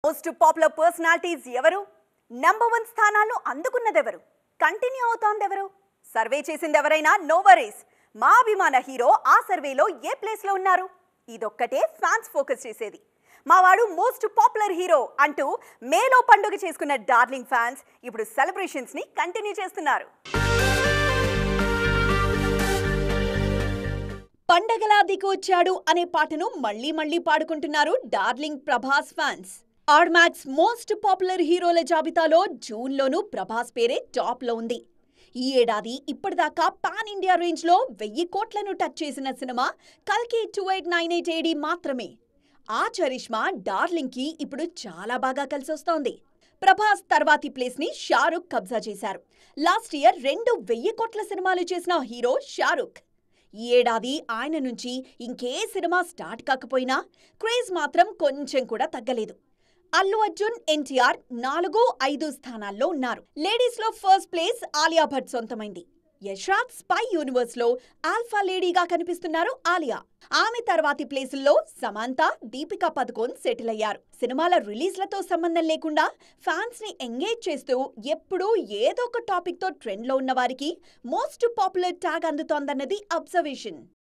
Most popular personalities ఎవరు? Number 1 స్థానాలను అందుకున్నదెవరు? కంటిన్యూ అవుతోందెవరు? సర్వే చేసింది ఎవరైనా? No worries. మా అభిమాన హీరో ఆ సర్వేలో ఏ ప్లేస్ లో ఉన్నారు? ఇదొక్కటే ఫ్యాన్స్ ఫోకస్ చేసేది. మావాడు మోస్ట్ పాపులర్ హీరో అంటూ మేలో పండుగ చేసుకున్న డార్లింగ్ ఫ్యాన్స్ ఇప్పుడు సెలబ్రేషన్స్ ని కంటిన్యూ చేస్తున్నారు. పండగలా దిగొచ్చాడు అనే పాటను మళ్ళీ పాడుకుంటున్నారు darling Prabhas fans. Ormax most popular హీరోల జాబితాలో జూన్లోనూ ప్రభాస్ పేరే టాప్ లో ఉంది. ఈ ఏడాది ఇప్పటిదాకా పాన్ ఇండియా రేంజ్ లో 1000 కోట్లను టచ్ చేసిన సినిమా కల్కి 2898 AD మాత్రమే. ఆ చరిష్మా డార్లింగ్ కి ఇప్పుడు చాలా బాగా కలిసొస్తోంది. ప్రభాస్ తర్వాతి ప్లేస్ ని షారుఖ్ కబ్జా చేశారు. లాస్ట్ ఇయర్ 2 కోట్ల సినిమాలు చేసిన హీరో షారుఖ్. ఈ ఏడాది ఆయన నుంచి ఇంకే సినిమా స్టార్ట్ కాకపోయినా క్రేజ్ మాత్రం కొంచెం కూడా తగ్గలేదు. అల్లు అర్జున్, ఎన్టీఆర్ 4, 5 స్థానాల్లో ఉన్నారు. లేడీస్ లో ఫస్ట్ ప్లేస్ ఆలియా భట్ సొంతమైంది. యష్రాజ్ స్పై యూనివర్స్ లో ఆల్ఫా లేడీగా కనిపిస్తున్నారు ఆలియా. ఆమె తర్వాతి ప్లేసుల్లో సమంత, దీపికా పదుకోన్ సెటిల్ అయ్యారు. సినిమాల రిలీజ్లతో సంబంధం లేకుండా ఫ్యాన్స్ ని ఎంగేజ్ చేస్తూ ఎప్పుడూ ఏదో ఒక టాపిక్ తో ట్రెండ్ లో ఉన్న వారికి మోస్ట్ పాపులర్ ట్యాగ్ అందుతోందన్నది అబ్జర్వేషన్.